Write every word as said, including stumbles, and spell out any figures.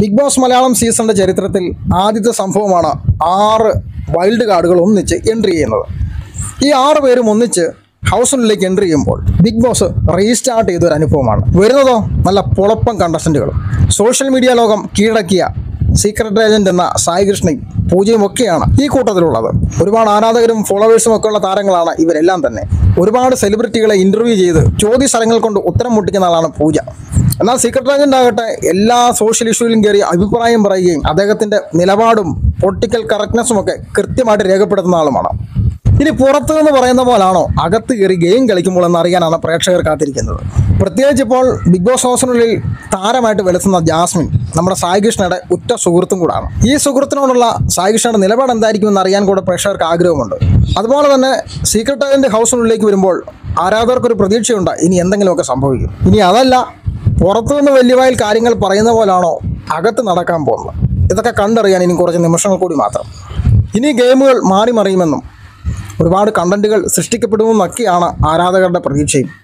Big boss Malayalam സീസണിൻ്റെ ചരിത്രത്തിൽ ആദ്യത്തെ സംഭവമാണ് ആറ് വൈൽഡ് കാർഡുകൾ ഒന്നിച്ച് എൻട്രി ചെയ്യുന്നത്. ഈ ആറ് പേരും ഒന്നിച്ച് ഹൗസിനുള്ളിലേക്ക് എൻട്രി ചെയ്യുമ്പോൾ ബിഗ് ബോസ് റീസ്റ്റാർട്ട് ചെയ്തൊരു അനുഭവമാണ്. വരുന്നതോ നല്ല പൊളപ്പം കണ്ടസ്റ്റൻറ്റുകൾ. സോഷ്യൽ മീഡിയ ലോകം കീഴടക്കിയ സീക്രട്ട് ഏജന്റ് എന്ന സായി കൃഷ്ണയും പൂജയും ഒക്കെയാണ് ഈ കൂട്ടത്തിലുള്ളത്. ഒരുപാട് ആരാധകരും ഫോളോവേഴ്സും ഒക്കെ ഉള്ള താരങ്ങളാണ് ഇവരെല്ലാം തന്നെ. ഒരുപാട് സെലിബ്രിറ്റികളെ ഇൻ്റർവ്യൂ ചെയ്ത് ചോദ്യസ്ഥലങ്ങൾ കൊണ്ട് ഉത്തരം മുട്ടിക്കുന്ന ആളാണ് പൂജ. എന്നാൽ സീക്രട്ട് ഏജന്റ് ആകട്ടെ എല്ലാ സോഷ്യൽ ഇഷ്യൂവിലും കയറി അഭിപ്രായം പറയുകയും അദ്ദേഹത്തിൻ്റെ നിലപാടും പൊളിറ്റിക്കൽ കറക്റ്റ്നെസ്സും ഒക്കെ കൃത്യമായിട്ട് രേഖപ്പെടുത്തുന്ന ആളുമാണ്. ഇനി പുറത്തു നിന്ന് പറയുന്ന പോലാണോ അകത്ത് കയറി ഗെയിം കളിക്കുമ്പോൾ എന്നറിയാനാണ് പ്രേക്ഷകർ കാത്തിരിക്കുന്നത്. പ്രത്യേകിച്ച് ഇപ്പോൾ ബിഗ് ബോസ് ഹൗസിനുള്ളിൽ താരമായിട്ട് വെളുത്തുന്ന ജാസ്മിൻ നമ്മുടെ സായി കൃഷ്ണയുടെ ഉറ്റ സുഹൃത്തും കൂടാണ്. ഈ സുഹൃത്തിനോടുള്ള സായി കൃഷ്ണയുടെ നിലപാട് എന്തായിരിക്കുമെന്ന് അറിയാൻ കൂടെ പ്രേക്ഷകർക്ക് ആഗ്രഹമുണ്ട്. അതുപോലെ തന്നെ സീക്രട്ട് ഏജന്റ് ഹൗസിനുള്ളിലേക്ക് വരുമ്പോൾ ആരാധകർക്കൊരു പ്രതീക്ഷയുണ്ട് ഇനി എന്തെങ്കിലുമൊക്കെ സംഭവിക്കും. ഇനി അതല്ല, പുറത്തുനിന്ന് വലിയ വായിൽ കാര്യങ്ങൾ പറയുന്ന പോലാണോ അകത്ത് നടക്കാൻ പോകുന്നത്? ഇതൊക്കെ കണ്ടറിയാൻ ഇനി കുറച്ച് നിമിഷങ്ങൾ കൂടി മാത്രം. ഇനി ഗെയിമുകൾ മാറി മറിയുമെന്നും ഒരുപാട് കണ്ടന്റുകൾ സൃഷ്ടിക്കപ്പെടുമെന്നൊക്കെയാണ് ആരാധകരുടെ പ്രതീക്ഷയും.